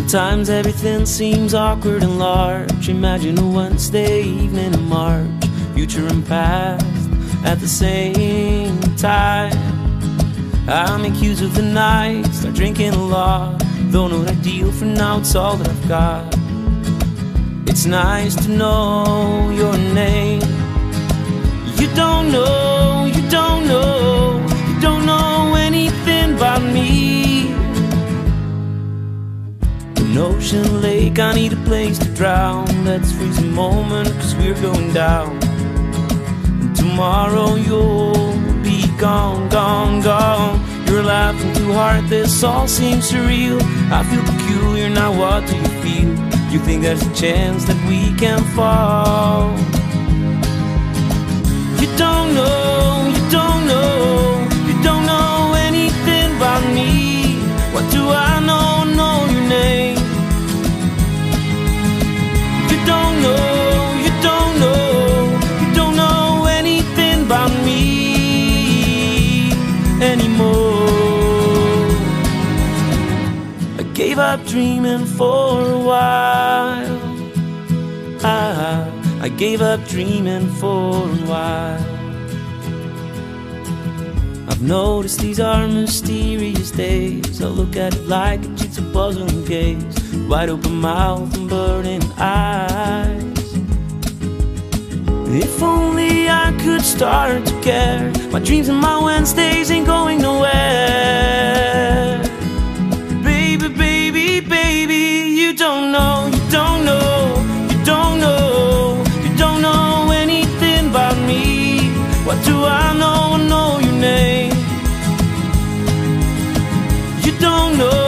Sometimes everything seems awkward and large. Imagine a Wednesday evening in March, future and past at the same time. I make use of the night, start drinking a lot. Though not ideal for now, it's all that I've got. It's nice to know your name. You don't know, you don't know, you don't know anything about me. An ocean, lake, I need a place to drown. Let's freeze a moment, cause we're going down. And tomorrow you'll be gone, gone, gone. You're laughing too hard, this all seems surreal. I feel peculiar, now what do you feel? You think there's a chance that we can fall? You don't know, you don't know, you don't know anything about me. What do I know? Know your name. You don't know, you don't know, you don't know anything about me anymore. I gave up dreaming for a while. I gave up dreaming for a while. I've noticed these are mysterious days. I look at it like a jigsaw puzzle and gaze, wide open mouth and burning eyes. If only I could start to care. My dreams and my Wednesdays ain't going nowhere. Baby, baby, baby, you don't know, you don't know, you don't know, you don't know anything about me. What do I know? I know your name. You don't know,